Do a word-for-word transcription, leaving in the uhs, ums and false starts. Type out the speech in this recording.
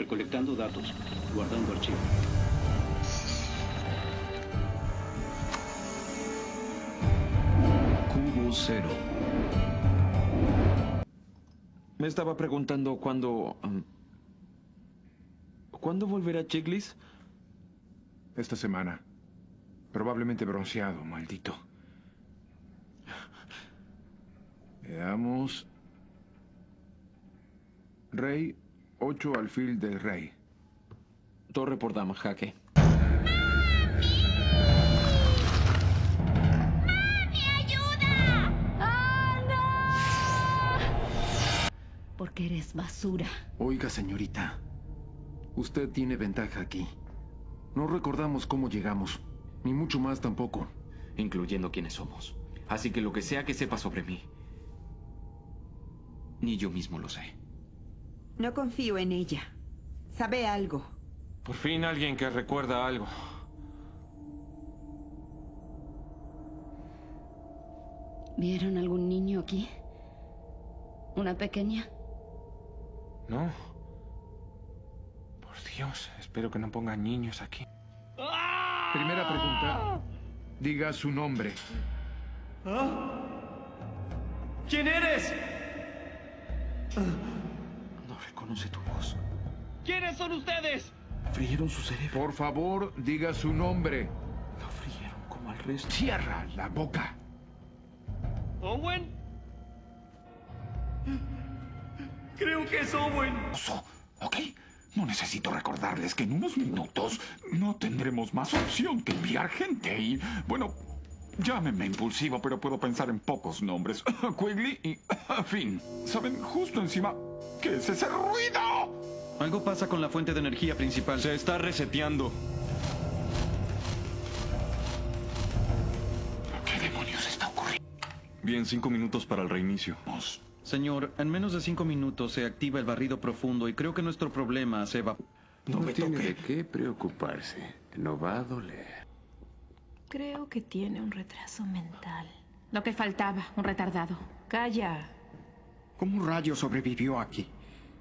Recolectando datos. Guardando archivo. Cubo cero. Me estaba preguntando cuándo... um, ¿Cuándo volverá Chiglis? Esta semana. Probablemente bronceado, maldito. Veamos. Rey, ocho alfil del rey. Torre por dama, jaque. Porque eres basura. Oiga, señorita. Usted tiene ventaja aquí. No recordamos cómo llegamos. Ni mucho más tampoco. Incluyendo quiénes somos. Así que lo que sea que sepa sobre mí, ni yo mismo lo sé. No confío en ella. Sabe algo. Por fin alguien que recuerda algo. ¿Vieron algún niño aquí? ¿Una pequeña? No. Por Dios, espero que no pongan niños aquí. Primera pregunta. Diga su nombre. ¿Ah? ¿Quién eres? No reconoce tu voz. ¿Quiénes son ustedes? Frieron su cerebro. Por favor, diga su nombre. Lo frieron como al resto. Cierra la boca. ¿Owen? Creo que es Owen. ¿Ok? No necesito recordarles que en unos minutos no tendremos más opción que enviar gente y... Bueno, llámenme impulsivo, pero puedo pensar en pocos nombres. Quigley y Finn. ¿Saben justo encima qué es ese ruido? Algo pasa con la fuente de energía principal. Se está reseteando. ¿Qué demonios está ocurriendo? Bien, cinco minutos para el reinicio. Señor, en menos de cinco minutos se activa el barrido profundo y creo que nuestro problema se va... No, no tiene de qué preocuparse. No va a doler. Creo que tiene un retraso mental. Lo que faltaba, un retardado. Calla. ¿Cómo rayos sobrevivió aquí?